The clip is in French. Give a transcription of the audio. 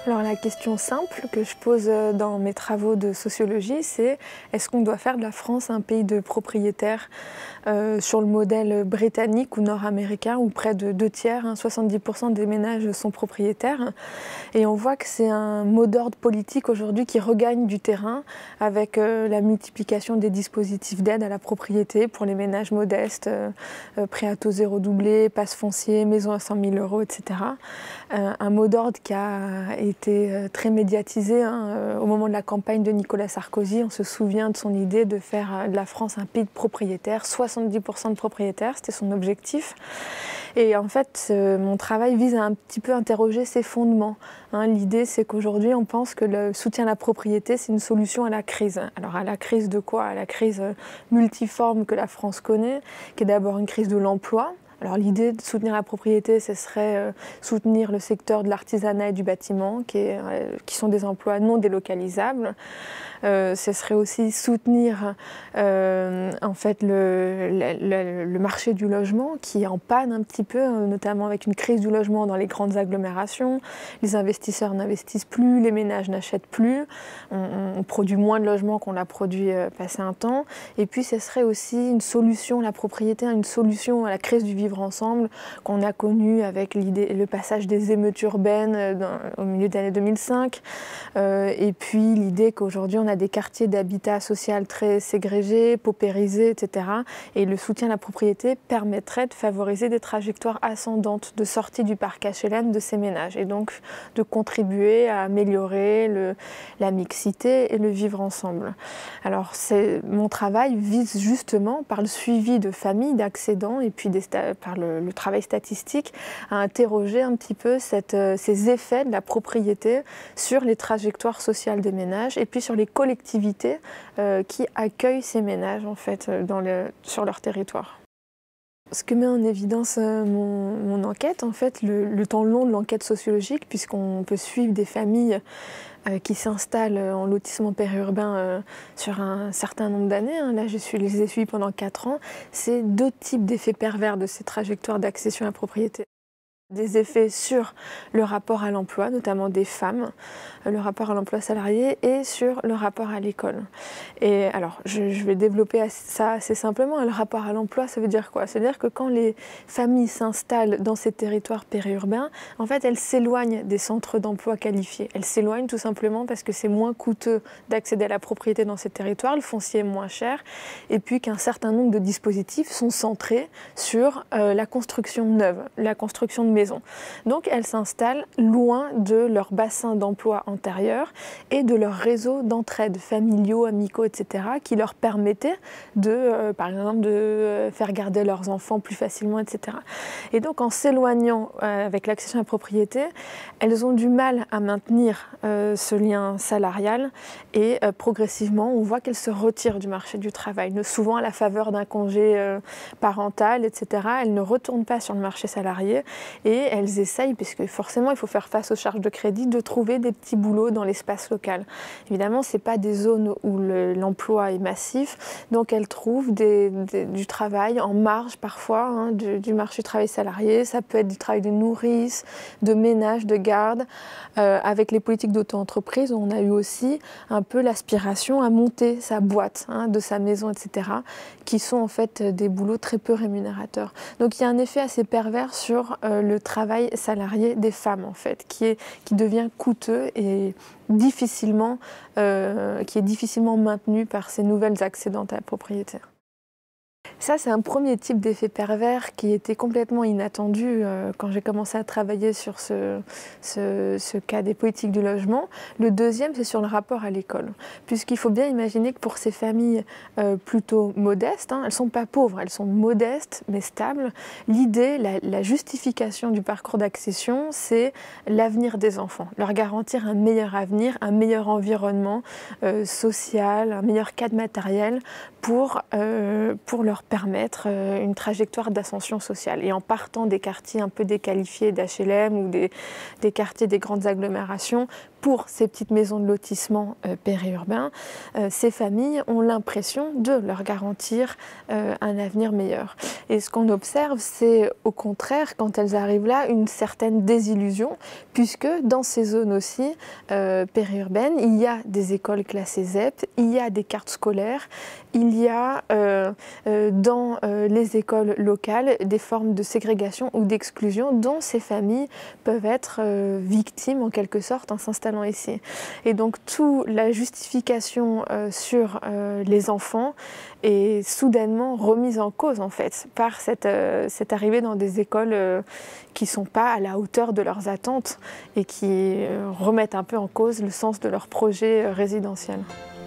Alors la question simple que je pose dans mes travaux de sociologie, c'est est-ce qu'on doit faire de la France un pays de propriétaires sur le modèle britannique ou nord-américain où près de 2/3, 70% des ménages sont propriétaires. Et on voit que c'est un mot d'ordre politique aujourd'hui qui regagne du terrain avec la multiplication des dispositifs d'aide à la propriété pour les ménages modestes, prêt à taux zéro doublé, passe foncier, maison à 100 000 €, etc. Un mot d'ordre qui a été très médiatisé au moment de la campagne de Nicolas Sarkozy. On se souvient de son idée de faire de la France un pays de propriétaires, 70% de propriétaires, c'était son objectif. Et en fait, mon travail vise à un petit peu interroger ces fondements. L'idée, c'est qu'aujourd'hui, on pense que le soutien à la propriété, c'est une solution à la crise. Alors à la crise de quoi? À la crise multiforme que la France connaît, qui est d'abord une crise de l'emploi. Alors l'idée de soutenir la propriété, ce serait soutenir le secteur de l'artisanat et du bâtiment, qui sont des emplois non délocalisables. Ce serait aussi soutenir en fait le marché du logement qui est en panne un petit peu, notamment avec une crise du logement dans les grandes agglomérations. Les investisseurs n'investissent plus, les ménages n'achètent plus, on produit moins de logements qu'on l'a produit passé un temps. Et puis ce serait aussi une solution, la propriété, une solution à la crise du vivre ensemble qu'on a connue avec le passage des émeutes urbaines au milieu des années 2005. Et puis l'idée qu'aujourd'hui on a des quartiers d'habitat social très ségrégés, paupérisés, etc. Et le soutien à la propriété permettrait de favoriser des trajectoires ascendantes de sortie du parc HLM de ces ménages et donc de contribuer à améliorer la mixité et le vivre ensemble. Alors mon travail vise justement par le suivi de familles d'accédants et puis par le travail statistique à interroger un petit peu ces effets de la propriété sur les trajectoires sociales des ménages et puis sur les collectivités qui accueillent ces ménages en fait sur leur territoire. Ce que met en évidence mon enquête, en fait, le temps long de l'enquête sociologique, puisqu'on peut suivre des familles qui s'installent en lotissement périurbain sur un certain nombre d'années. Là, je les ai suivis pendant 4 ans. C'est 2 types d'effets pervers de ces trajectoires d'accession à la propriété. Des effets sur le rapport à l'emploi, notamment des femmes, le rapport à l'emploi salarié et sur le rapport à l'école. Et alors, je vais développer ça assez simplement. Le rapport à l'emploi, ça veut dire quoi? Ça veut dire que quand les familles s'installent dans ces territoires périurbains, en fait, elles s'éloignent des centres d'emploi qualifiés. Elles s'éloignent tout simplement parce que c'est moins coûteux d'accéder à la propriété dans ces territoires, le foncier est moins cher, et puis qu'un certain nombre de dispositifs sont centrés sur la construction neuve, la construction de maison. Donc elles s'installent loin de leur bassin d'emploi antérieur et de leur réseau d'entraide familiaux, amicaux, etc. qui leur permettaient par exemple, de faire garder leurs enfants plus facilement, etc. Et donc en s'éloignant avec l'accession à la propriété, elles ont du mal à maintenir ce lien salarial et progressivement on voit qu'elles se retirent du marché du travail, souvent à la faveur d'un congé parental, etc. Elles ne retournent pas sur le marché salarié et elles essayent, puisque forcément il faut faire face aux charges de crédit, de trouver des petits boulots dans l'espace local. Évidemment, ce n'est pas des zones où l'emploi est massif, donc elles trouvent du travail en marge parfois du marché du travail salarié. Ça peut être du travail de nourrice, de ménage, de garde. Avec les politiques d'auto-entreprise, on a eu aussi un peu l'aspiration à monter sa boîte de sa maison, etc., qui sont en fait des boulots très peu rémunérateurs. Donc il y a un effet assez pervers sur le travail salarié des femmes en fait, qui devient coûteux et difficilement maintenu par ces nouvelles accédantes à la propriété. Ça, c'est un premier type d'effet pervers qui était complètement inattendu quand j'ai commencé à travailler sur ce cas des politiques du logement. Le deuxième, c'est sur le rapport à l'école. Puisqu'il faut bien imaginer que pour ces familles plutôt modestes, elles ne sont pas pauvres, elles sont modestes mais stables, l'idée, la justification du parcours d'accession, c'est l'avenir des enfants. Leur garantir un meilleur avenir, un meilleur environnement social, un meilleur cadre matériel pour leur permettre une trajectoire d'ascension sociale. Et en partant des quartiers un peu déqualifiés d'HLM ou des quartiers des grandes agglomérations pour ces petites maisons de lotissement périurbains, ces familles ont l'impression de leur garantir un avenir meilleur. Et ce qu'on observe, c'est au contraire, quand elles arrivent là, une certaine désillusion, puisque dans ces zones aussi périurbaines, il y a des écoles classées ZEP, il y a des cartes scolaires, il y a dans les écoles locales des formes de ségrégation ou d'exclusion dont ces familles peuvent être victimes en quelque sorte en s'installer ici. Et donc toute la justification sur les enfants est soudainement remise en cause en fait par cette arrivée dans des écoles qui ne sont pas à la hauteur de leurs attentes et qui remettent un peu en cause le sens de leur projet résidentiel.